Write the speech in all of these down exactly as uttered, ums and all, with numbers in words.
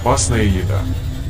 Опасная еда.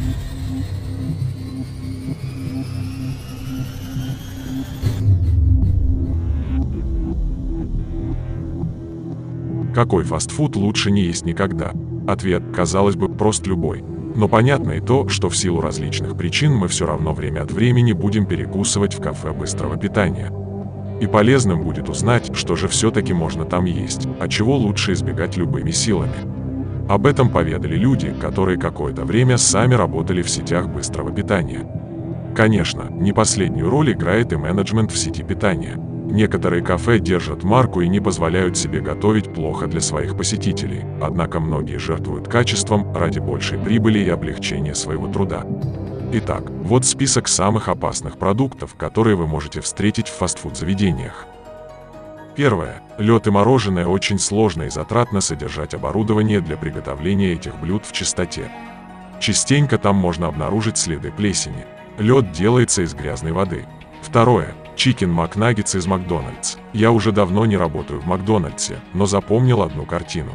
Какой фастфуд лучше не есть никогда? Ответ, казалось бы, прост любой. Но понятно и то, что в силу различных причин мы все равно время от времени будем перекусывать в кафе быстрого питания. И полезным будет узнать, что же все-таки можно там есть, а чего лучше избегать любыми силами. Об этом поведали люди, которые какое-то время сами работали в сетях быстрого питания. Конечно, не последнюю роль играет и менеджмент в сети питания. Некоторые кафе держат марку и не позволяют себе готовить плохо для своих посетителей, однако многие жертвуют качеством ради большей прибыли и облегчения своего труда. Итак, вот список самых опасных продуктов, которые вы можете встретить в фастфуд-заведениях. Первое. Лед и мороженое очень сложно и затратно содержать оборудование для приготовления этих блюд в чистоте. Частенько там можно обнаружить следы плесени. Лед делается из грязной воды. Второе. Чикен Макнаггетс из Макдональдс. Я уже давно не работаю в Макдональдсе, но запомнил одну картину.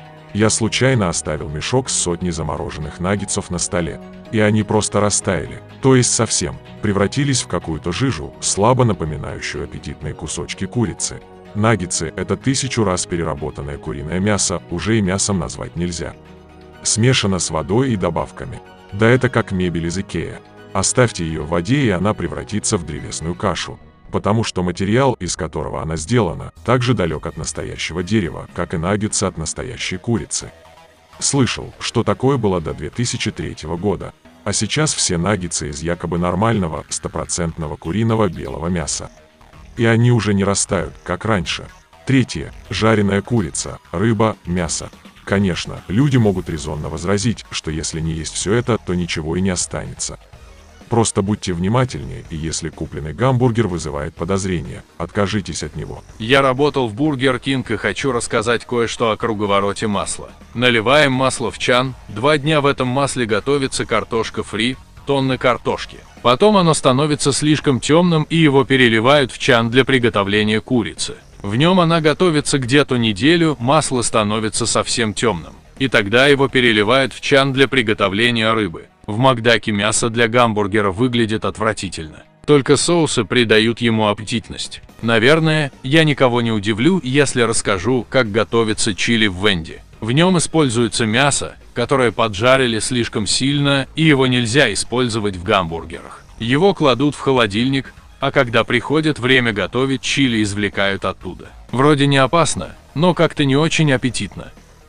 Я случайно оставил мешок с сотней замороженных наггетсов на столе, и они просто растаяли, то есть совсем, превратились в какую-то жижу, слабо напоминающую аппетитные кусочки курицы. Наггетсы – это тысячу раз переработанное куриное мясо, уже и мясом назвать нельзя. Смешано с водой и добавками. Да это как мебель из Икеа. Оставьте ее в воде, и она превратится в древесную кашу. Потому что материал, из которого она сделана, так же далек от настоящего дерева, как и наггетсы от настоящей курицы. Слышал, что такое было до две тысячи третьего года, а сейчас все наггетсы из якобы нормального, стопроцентного куриного белого мяса. И они уже не растают, как раньше. Третье. Жареная курица, рыба, мясо. Конечно, люди могут резонно возразить, что если не есть все это, то ничего и не останется. Просто будьте внимательнее, и если купленный гамбургер вызывает подозрения, откажитесь от него. Я работал в Бургер Кинг и хочу рассказать кое-что о круговороте масла. Наливаем масло в чан, два дня в этом масле готовится картошка фри, тонны картошки. Потом оно становится слишком темным, и его переливают в чан для приготовления курицы. В нем она готовится где-то неделю, масло становится совсем темным. И тогда его переливают в чан для приготовления рыбы. В Макдаке мясо для гамбургера выглядит отвратительно. Только соусы придают ему аппетитность. Наверное, я никого не удивлю, если расскажу, как готовится чили в Венди. В нем используется мясо, которое поджарили слишком сильно, и его нельзя использовать в гамбургерах. Его кладут в холодильник, а когда приходит время готовить, чили извлекают оттуда. Вроде не опасно, но как-то не очень аппетитно.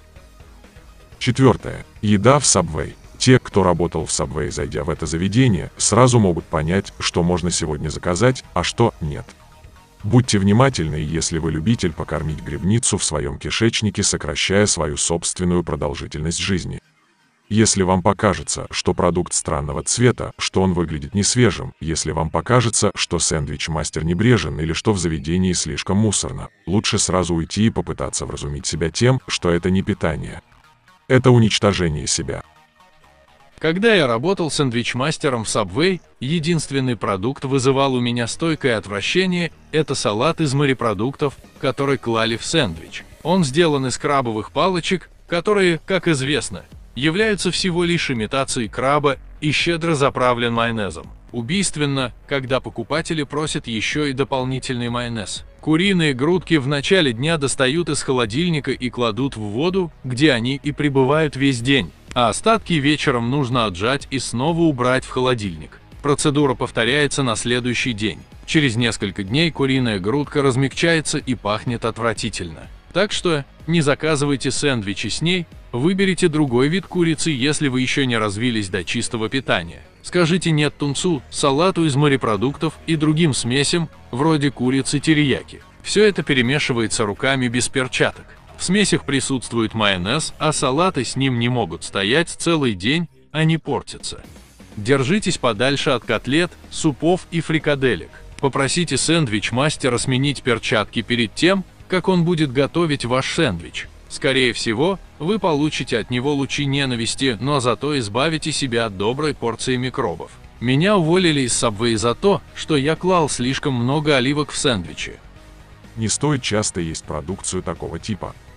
Четвертое. Еда в Subway. Те, кто работал в Subway, зайдя в это заведение, сразу могут понять, что можно сегодня заказать, а что нет. Будьте внимательны, если вы любитель покормить грибницу в своем кишечнике, сокращая свою собственную продолжительность жизни. Если вам покажется, что продукт странного цвета, что он выглядит несвежим, если вам покажется, что сэндвич-мастер небрежен или что в заведении слишком мусорно, лучше сразу уйти и попытаться вразумить себя тем, что это не питание. Это уничтожение себя. Когда я работал сэндвич-мастером в Subway, единственный продукт вызывал у меня стойкое отвращение – это салат из морепродуктов, который клали в сэндвич. Он сделан из крабовых палочек, которые, как известно, являются всего лишь имитацией краба и щедро заправлен майонезом. Убийственно, когда покупатели просят еще и дополнительный майонез. Куриные грудки в начале дня достают из холодильника и кладут в воду, где они и пребывают весь день, а остатки вечером нужно отжать и снова убрать в холодильник. Процедура повторяется на следующий день. Через несколько дней куриная грудка размягчается и пахнет отвратительно. Так что не заказывайте сэндвичи с ней, выберите другой вид курицы, если вы еще не развились до чистого питания. Скажите нет тунцу, салату из морепродуктов и другим смесям, вроде курицы терияки. Все это перемешивается руками без перчаток. В смесях присутствует майонез, а салаты с ним не могут стоять целый день, они портятся. Держитесь подальше от котлет, супов и фрикаделек. Попросите сэндвич-мастера сменить перчатки перед тем, как он будет готовить ваш сэндвич. Скорее всего, вы получите от него лучи ненависти, но зато избавите себя от доброй порции микробов. Меня уволили из Subway за то, что я клал слишком много оливок в сэндвичи. Не стоит часто есть продукцию такого типа.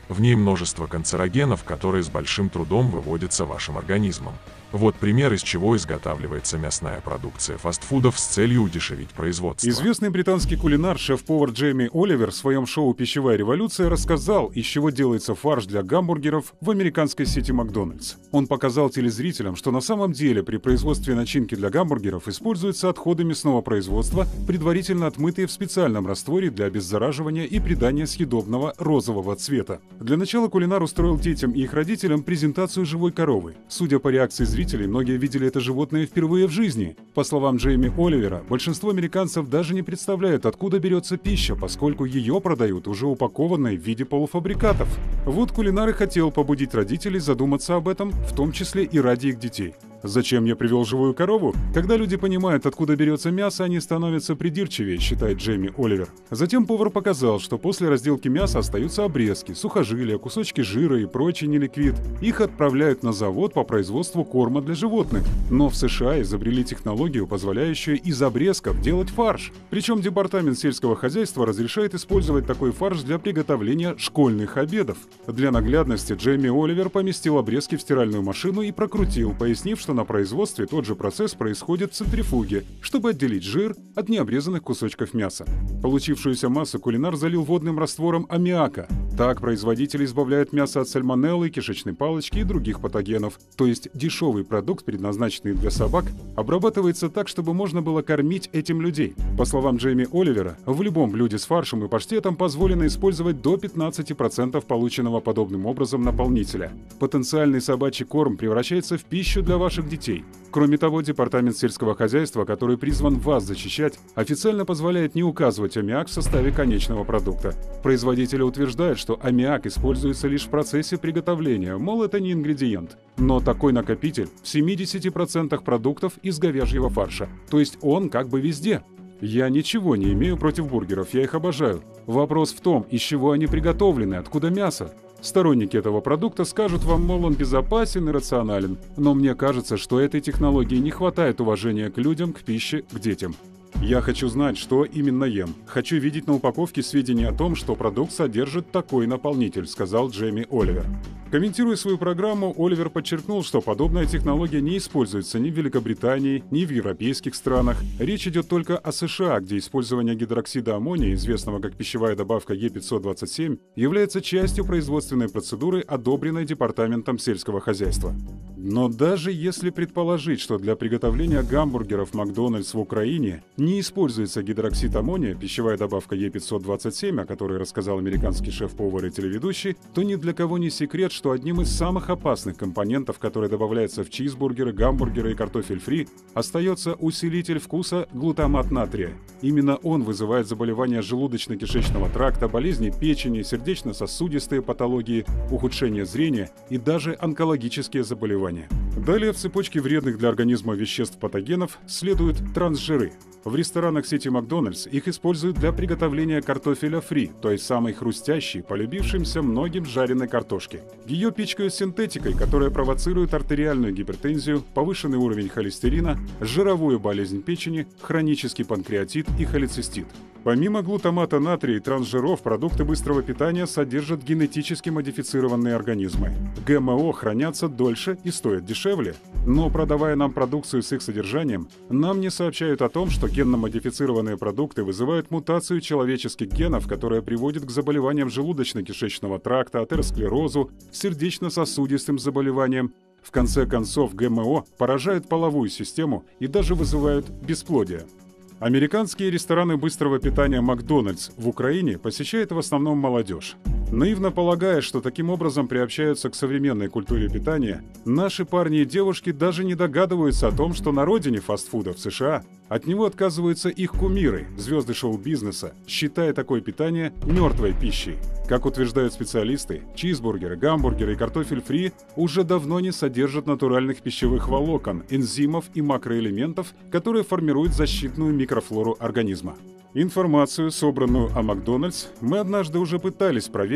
В ней множество канцерогенов, которые с большим трудом выводятся вашим организмом. Вот пример, из чего изготавливается мясная продукция фастфудов с целью удешевить производство. Известный британский кулинар, шеф-повар Джейми Оливер в своем шоу «Пищевая революция» рассказал, из чего делается фарш для гамбургеров в американской сети Макдональдс. Он показал телезрителям, что на самом деле при производстве начинки для гамбургеров используются отходы мясного производства, предварительно отмытые в специальном растворе для обеззараживания и придания съедобного розового цвета. Для начала кулинар устроил детям и их родителям презентацию живой коровы. Судя по реакции зрителей, Зрители, многие видели это животное впервые в жизни. По словам Джейми Оливера, большинство американцев даже не представляют, откуда берется пища, поскольку ее продают уже упакованной в виде полуфабрикатов. Вот кулинар и хотел побудить родителей задуматься об этом, в том числе и ради их детей. Зачем я привел живую корову? Когда люди понимают, откуда берется мясо, они становятся придирчивее, считает Джейми Оливер. Затем повар показал, что после разделки мяса остаются обрезки, сухожилия, кусочки жира и прочий неликвид. Их отправляют на завод по производству корма для животных. Но в США изобрели технологию, позволяющую из обрезков делать фарш. Причем департамент сельского хозяйства разрешает использовать такой фарш для приготовления школьных обедов. Для наглядности Джейми Оливер поместил обрезки в стиральную машину и прокрутил, пояснив, что на производстве тот же процесс происходит в центрифуге, чтобы отделить жир от необрезанных кусочков мяса. Получившуюся массу кулинар залил водным раствором аммиака. Так производители избавляют мясо от сальмонеллы, кишечной палочки и других патогенов. То есть дешевый продукт, предназначенный для собак, обрабатывается так, чтобы можно было кормить этим людей. По словам Джейми Оливера, в любом блюде с фаршем и паштетом позволено использовать до пятнадцати процентов полученного подобным образом наполнителя. Потенциальный собачий корм превращается в пищу для ваших детей. Кроме того, департамент сельского хозяйства, который призван вас защищать, официально позволяет не указывать аммиак в составе конечного продукта. Производители утверждают, что аммиак используется лишь в процессе приготовления, мол, это не ингредиент. Но такой накопитель в семидесяти процентах продуктов из говяжьего фарша, то есть он как бы везде. Я ничего не имею против бургеров, я их обожаю. Вопрос в том, из чего они приготовлены, откуда мясо. Сторонники этого продукта скажут вам, мол, он безопасен и рационален. Но мне кажется, что этой технологии не хватает уважения к людям, к пище, к детям. Я хочу знать, что именно ем. Хочу видеть на упаковке сведения о том, что продукт содержит такой наполнитель, сказал Джейми Оливер. Комментируя свою программу, Оливер подчеркнул, что подобная технология не используется ни в Великобритании, ни в европейских странах. Речь идет только о США, где использование гидроксида аммония, известного как пищевая добавка Е пятьсот двадцать семь, является частью производственной процедуры, одобренной Департаментом сельского хозяйства. Но даже если предположить, что для приготовления гамбургеров Макдональдс в Украине не используется гидроксид аммония, пищевая добавка Е пятьсот двадцать семь, о которой рассказал американский шеф-повар и телеведущий, то ни для кого не секрет, что одним из самых опасных компонентов, которые добавляются в чизбургеры, гамбургеры и картофель фри, остается усилитель вкуса глутамат натрия. Именно он вызывает заболевания желудочно-кишечного тракта, болезни печени, сердечно-сосудистые патологии, ухудшение зрения и даже онкологические заболевания. Далее в цепочке вредных для организма веществ-патогенов следуют трансжиры. В ресторанах сети Макдональдс их используют для приготовления картофеля фри, той самой хрустящей, полюбившимся многим жареной картошки. Ее пичкают синтетикой, которая провоцирует артериальную гипертензию, повышенный уровень холестерина, жировую болезнь печени, хронический панкреатит и холецистит. Помимо глутамата натрия и трансжиров, продукты быстрого питания содержат генетически модифицированные организмы. ГМО хранятся дольше и стоят дешевле. Но продавая нам продукцию с их содержанием, нам не сообщают о том, что генно-модифицированные продукты вызывают мутацию человеческих генов, которая приводит к заболеваниям желудочно-кишечного тракта, атеросклерозу, сердечно-сосудистым заболеваниям. В конце концов, ГМО поражают половую систему и даже вызывают бесплодие. Американские рестораны быстрого питания «Макдональдс» в Украине посещает в основном молодежь. Наивно полагая, что таким образом приобщаются к современной культуре питания, наши парни и девушки даже не догадываются о том, что на родине фастфуда в США от него отказываются их кумиры, звезды шоу-бизнеса, считая такое питание мертвой пищей. Как утверждают специалисты, чизбургеры, гамбургеры и картофель фри уже давно не содержат натуральных пищевых волокон, энзимов и макроэлементов, которые формируют защитную микрофлору организма. Информацию, собранную о Макдональдс, мы однажды уже пытались проверить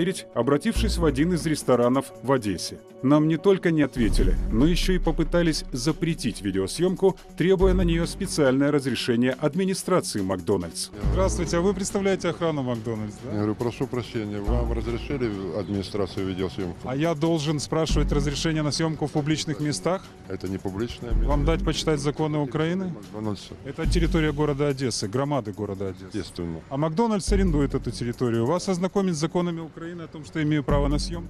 проверить, обратившись в один из ресторанов в Одессе. Нам не только не ответили, но еще и попытались запретить видеосъемку, требуя на нее специальное разрешение администрации Макдональдс. Здравствуйте, а вы представляете охрану Макдональдс, да? Я говорю, прошу прощения, вам разрешили администрацию видеосъемку? А я должен спрашивать разрешение на съемку в публичных местах? Это не публичное место. Вам дать почитать законы Украины? Макдональдса. Это территория города Одессы, громады города Одессы. Естественно. А Макдональдс арендует эту территорию. Вас ознакомить с законами Украины о том, что я имею право на съемку?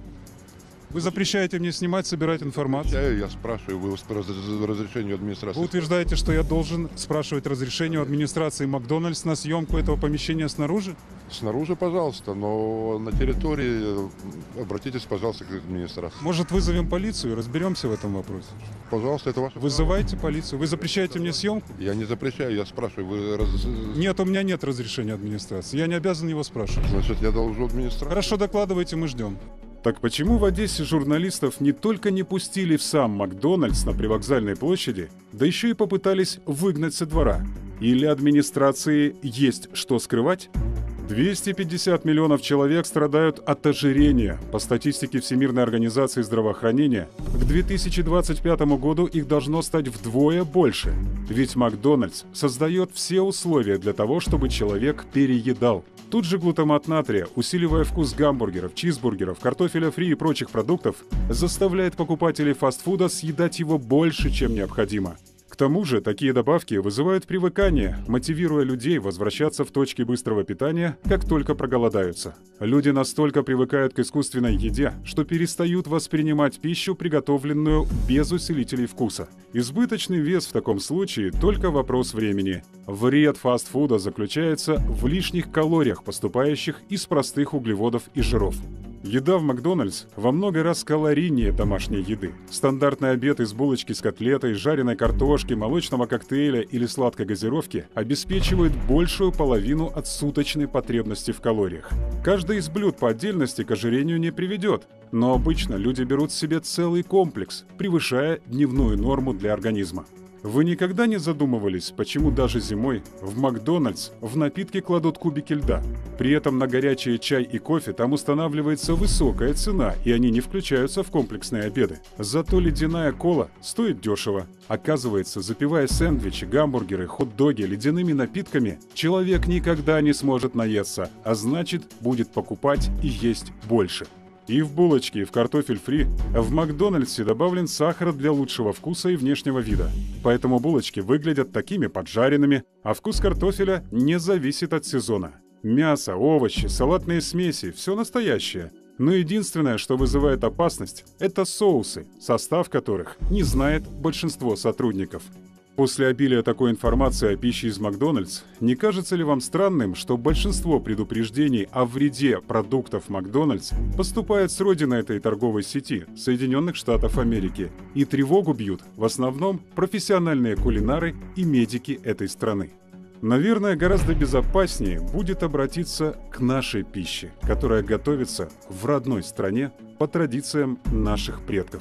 Вы запрещаете мне снимать, собирать информацию? Я, я спрашиваю, вы по разрешению администрации? Вы утверждаете, что я должен спрашивать разрешение у администрации Макдональдс на съемку этого помещения снаружи? Снаружи, пожалуйста, но на территории обратитесь, пожалуйста, к администрации. Может, вызовем полицию и разберемся в этом вопросе? Пожалуйста, это ваше Вызывайте полицию. Вы запрещаете мне съемку? право. Я не запрещаю, я спрашиваю, вы... Раз... Нет, у меня нет разрешения администрации. Я не обязан его спрашивать. Значит, я должен администрации? Хорошо, докладывайте, мы ждем. Так почему в Одессе журналистов не только не пустили в сам Макдональдс на привокзальной площади, да еще и попытались выгнать со двора? Или администрации есть что скрывать? двести пятьдесят миллионов человек страдают от ожирения. По статистике Всемирной организации здравоохранения, к две тысячи двадцать пятому году их должно стать вдвое больше. Ведь Макдональдс создает все условия для того, чтобы человек переедал. Тут же глутамат натрия, усиливая вкус гамбургеров, чизбургеров, картофеля фри и прочих продуктов, заставляет покупателей фастфуда съедать его больше, чем необходимо. К тому же такие добавки вызывают привыкание, мотивируя людей возвращаться в точки быстрого питания, как только проголодаются. Люди настолько привыкают к искусственной еде, что перестают воспринимать пищу, приготовленную без усилителей вкуса. Избыточный вес в таком случае только вопрос времени. Вред фастфуда заключается в лишних калориях, поступающих из простых углеводов и жиров. Еда в Макдональдс во много раз калорийнее домашней еды. Стандартный обед из булочки с котлетой, жареной картошки, молочного коктейля или сладкой газировки обеспечивает большую половину от суточной потребности в калориях. Каждый из блюд по отдельности к ожирению не приведет, но обычно люди берут себе целый комплекс, превышая дневную норму для организма. Вы никогда не задумывались, почему даже зимой в Макдональдс в напитки кладут кубики льда? При этом на горячий чай и кофе там устанавливается высокая цена, и они не включаются в комплексные обеды. Зато ледяная кола стоит дешево. Оказывается, запивая сэндвичи, гамбургеры, хот-доги ледяными напитками, человек никогда не сможет наесться, а значит, будет покупать и есть больше. И в булочке, и в картофель фри в Макдональдсе добавлен сахар для лучшего вкуса и внешнего вида. Поэтому булочки выглядят такими поджаренными, а вкус картофеля не зависит от сезона. Мясо, овощи, салатные смеси – все настоящее. Но единственное, что вызывает опасность – это соусы, состав которых не знает большинство сотрудников. После обилия такой информации о пище из Макдональдс, не кажется ли вам странным, что большинство предупреждений о вреде продуктов Макдональдс поступает с родины этой торговой сети – Соединенных Штатов Америки, и тревогу бьют в основном профессиональные кулинары и медики этой страны? Наверное, гораздо безопаснее будет обратиться к нашей пище, которая готовится в родной стране по традициям наших предков.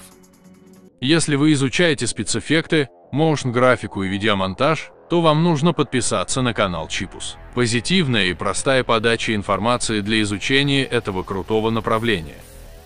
Если вы изучаете спецэффекты, моушн-графику и видеомонтаж, то вам нужно подписаться на канал Чипус. Позитивная и простая подача информации для изучения этого крутого направления.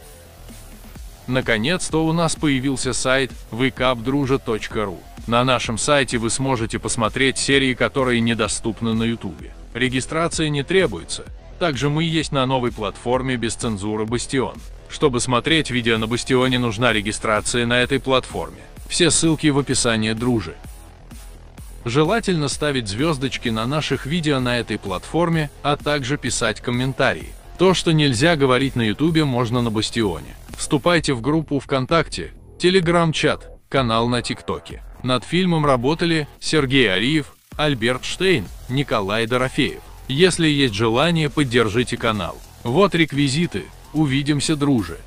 Наконец-то у нас появился сайт вейкап-дружа точка ру. На нашем сайте вы сможете посмотреть серии, которые недоступны на ютубе. Регистрация не требуется. Также мы есть на новой платформе без цензуры Бастион. Чтобы смотреть видео на Бастионе, нужна регистрация на этой платформе. Все ссылки в описании, дружи. Желательно ставить звездочки на наших видео на этой платформе, а также писать комментарии. То, что нельзя говорить на ютубе, можно на Бастионе. Вступайте в группу ВКонтакте, Телеграм-чат, канал на ТикТоке. Над фильмом работали Сергей Ариев, Альберт Штейн, Николай Дорофеев. Если есть желание, поддержите канал. Вот реквизиты. Увидимся, дружи.